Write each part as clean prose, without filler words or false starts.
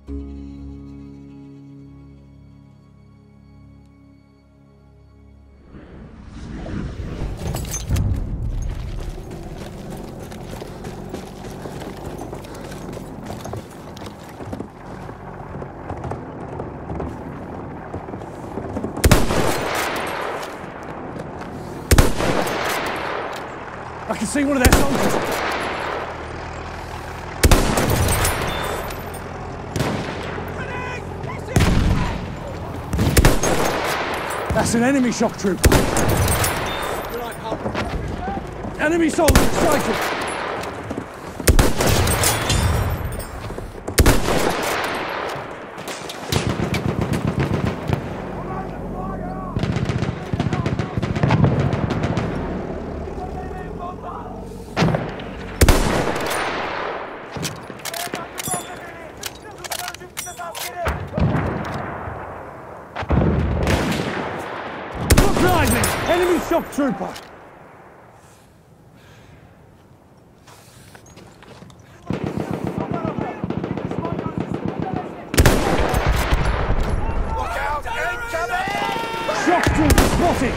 I can see one of their soldiers. That's an enemy shock trooper. Enemy soldier sighted. Enemy shock trooper! Look out! Incoming! Shock trooper spotted!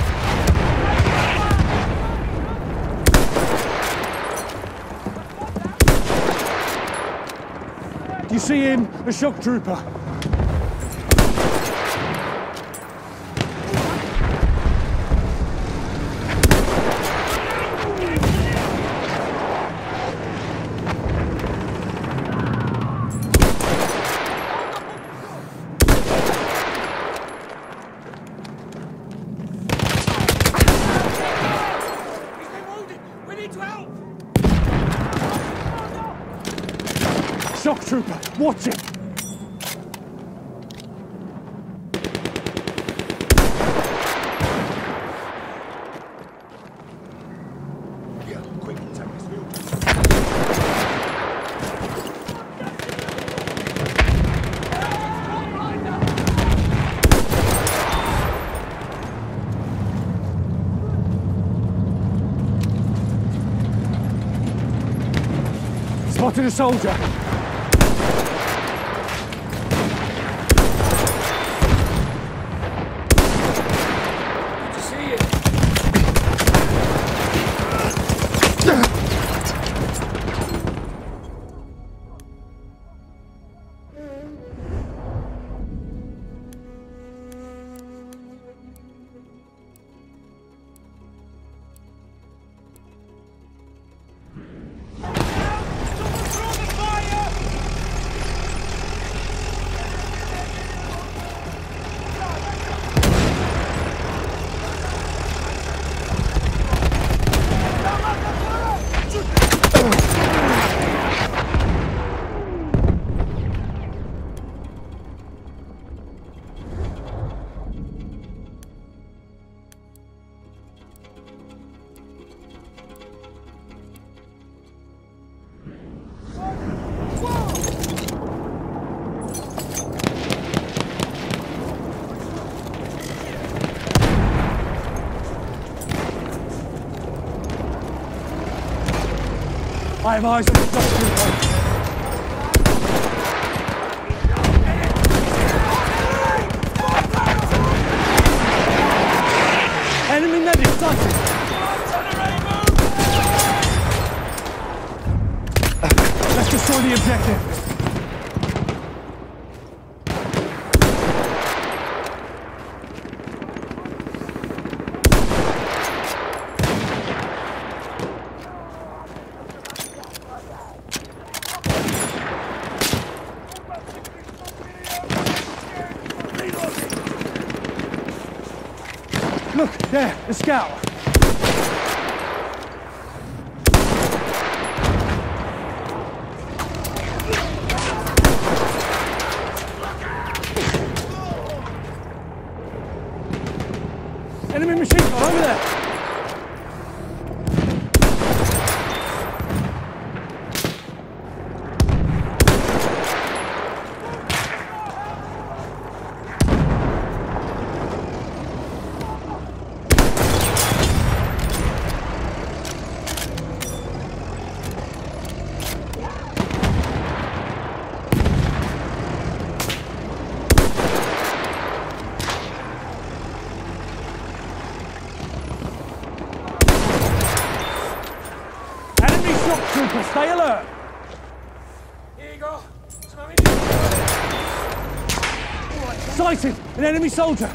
Do you see him? A shock trooper. Shock trooper, watch it! Yeah, quick, take this field. Spotted a soldier. I have eyes on the shock trooper. Enemy medic sighted. Let's destroy the objective. Look, there, the scout. Enemy machine gun over there. Stay alert. Here you go. Some ammunition. Sighted! An enemy soldier!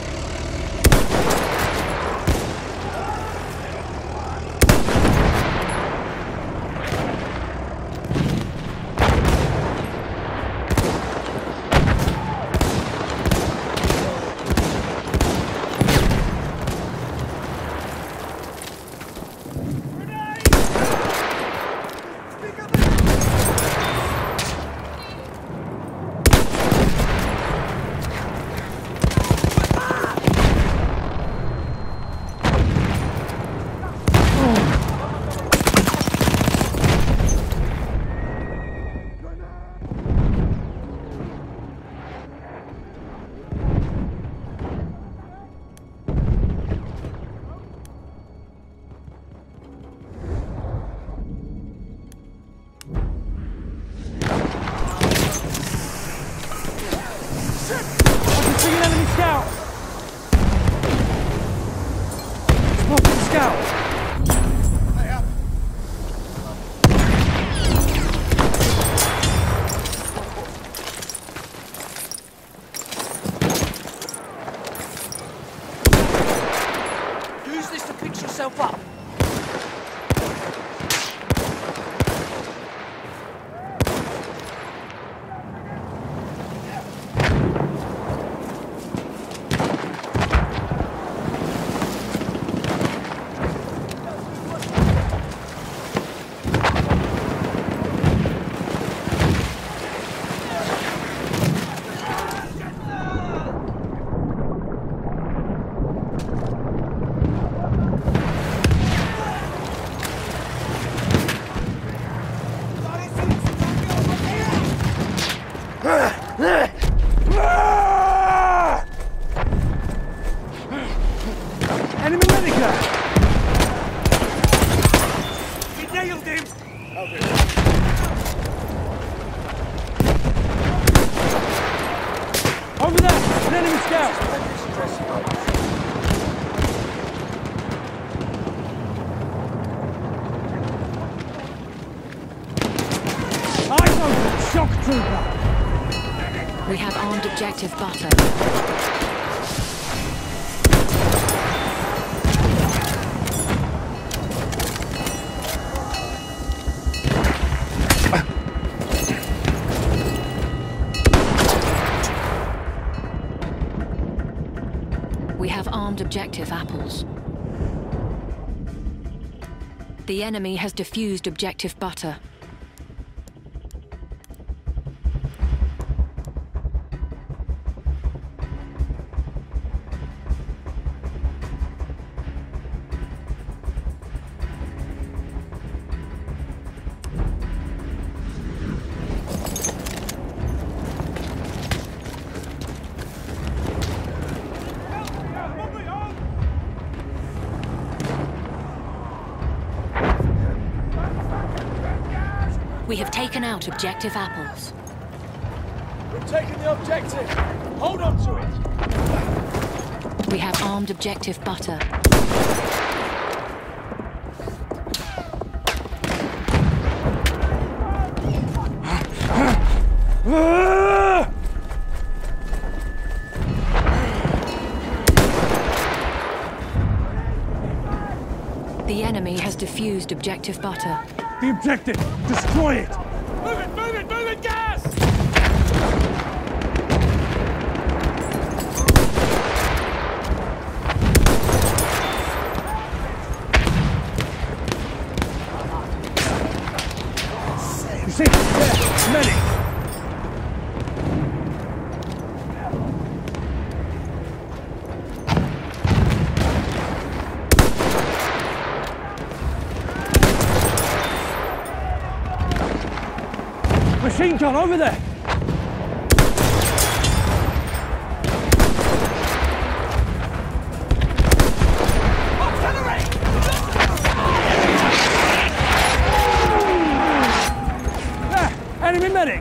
Use this to fix yourself up. Enemy medic! We nailed him. Over there! An enemy scout! Eyes open! Shock trooper! We have armed objective butter. We have armed objective apples. The enemy has defused objective butter. We have taken out objective apples. We've taken the objective. Hold on to it. We have armed objective butter. The enemy has defused objective butter. The objective! Destroy it! Move it, move it, move it, gas! You see? There! Medic! Machine gun over there! There! Enemy medic!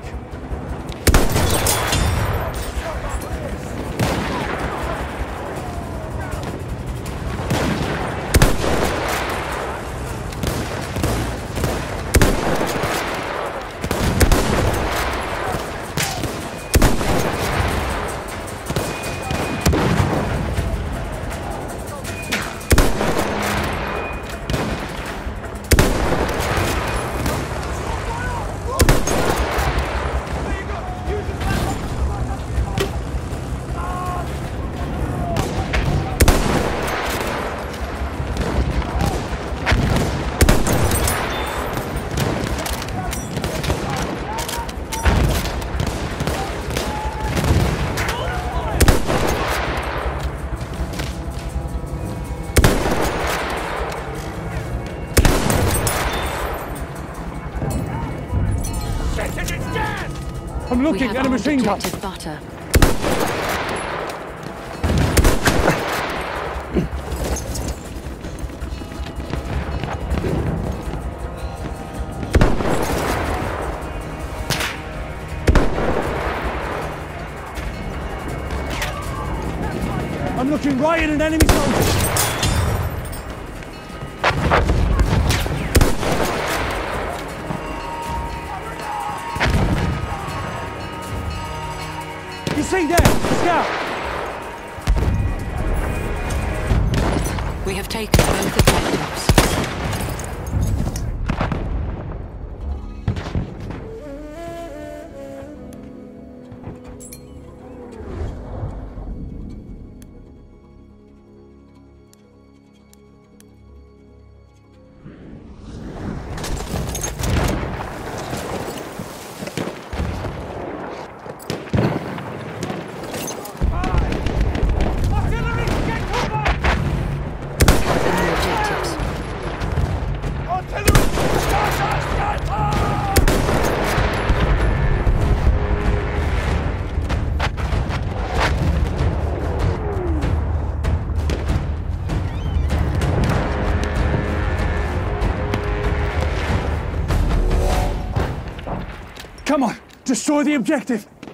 I'm We looking have at a armed machine gun. objective butter. I'm looking right at an enemy soldier. You see there, the scout. We have taken both objectives. Artillery, get cover! The new objectives. Artillery! Sniper! Sniper! Come on, destroy the objective.